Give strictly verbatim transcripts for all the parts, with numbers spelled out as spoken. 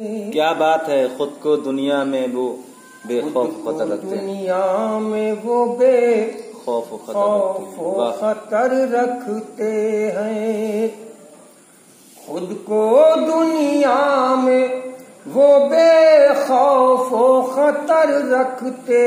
کیا بات ہے، خود کو دنیا میں وہ بے خوف خطر رکھتے ہیں، دنیا میں وہ بے خوف و خوف و خطر رکھتے ہیں. خود کو دنیا میں وہ بے خوف و خطر رکھتے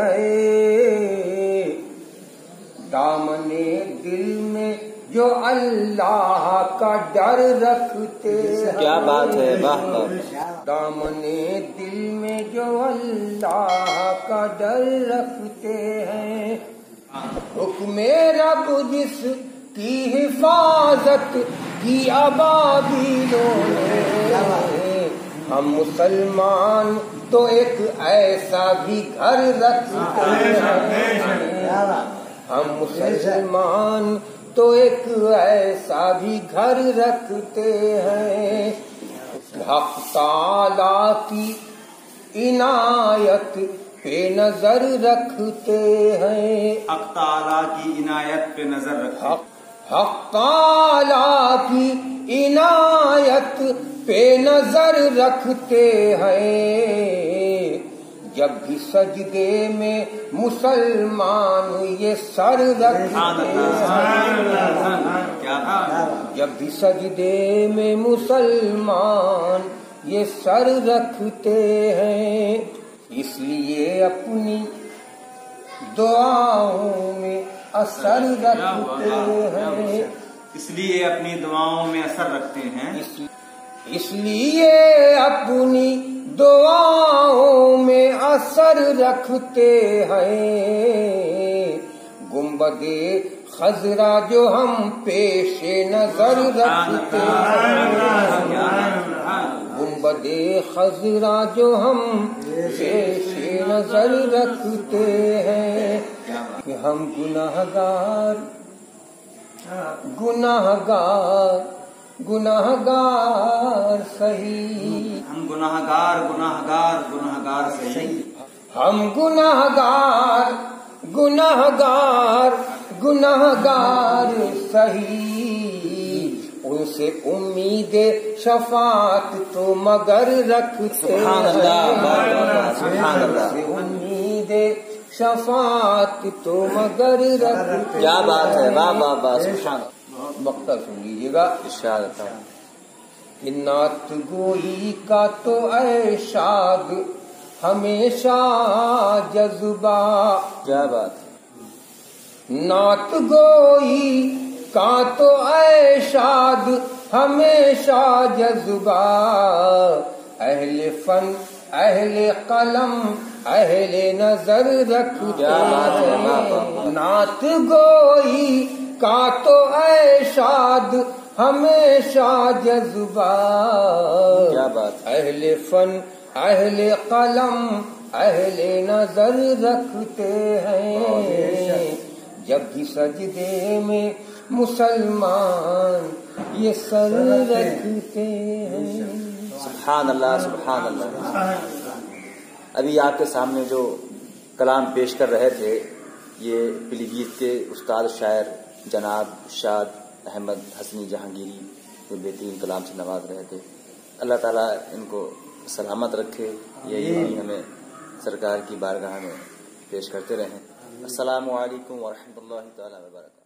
ہیں. دامنے دل میں جو اللہ کا ڈر رکھتے ہیں. کیا بات ہے، واہ واہ. دامنے دل میں جو اللہ کا ڈر رکھتے ہیں. حکم رب جس کی حفاظت کی ابابیلوں نے، ہم مسلمان تو ایک ایسا بھی گھر رکھتے ہیں. ہم مسلمان تو ایک ایسا بھی گھر رکھتے ہیں. حق تعالیٰ کی عنایت پہ نظر رکھتے ہیں. حق تعالیٰ کی عنایت پہ نظر رکھتے ہیں. حق تعالیٰ کی عنایت پہ نظر رکھتے ہیں. جب بھی سجدے میں مسلمان یہ سر رکھتے ہیں. جب بھی سجدے میں مسلمان یہ سر رکھتے ہیں. اس لیے اپنی دعاؤں میں اثر رکھتے ہیں. اس لیے اپنی دعاؤں میں اثر رکھتے ہیں. اس لیے اپنی دعاؤں میں اثر رکھتے ہیں. گنبد خضرا جو ہم پیش نظر رکھتے ہیں. گنبد خضرا جو ہم پیش نظر رکھتے ہیں. کہ ہم گناہگار گناہگار گناہگار صحیح. ہم گناہگار گناہگار گناہگار صحیح. ہم گناہگار گناہگار گناہگار صحیح. ان سے امید شفاعت تو مگر رکھتے ہیں. ان سے امید شفاعت تو مگر رکھتے. کیا بات ہے، واہ واہ واہ. سبحان اللہ. مقطع سن لیجیے گا. ارشاد تھا کہ نعت گوئی کا تو ارشاد ہمیشہ جذبہ. کیا بات ہے. نعت گوئی کا تو ارشاد ہمیشہ جذبہ. اہل فن اہل قلم اہل نظر رکھتے ہیں. نعت گوئی کا تو ارشاد ہمیشہ جذبہ. کیا بات. اہل فن اہل قلم اہل نظر رکھتے ہیں. جب بھی سجدے میں مسلمان یہ سر رکھتے ہیں. سبحان اللہ سبحان اللہ. ابھی آپ کے سامنے جو کلام پیش کر رہے تھے یہ پیلی بھیت کے استاد شاعر جناب شاد احمد حسنی جہانگیری جو بہترین کلام سے نواز رہے تھے. اللہ تعالیٰ ان کو سلامت رکھے. یہی ہمیں سرکار کی بارگاہ میں پیش کرتے رہیں. السلام علیکم ورحمۃ اللہ تعالیٰ وبرکاتہ.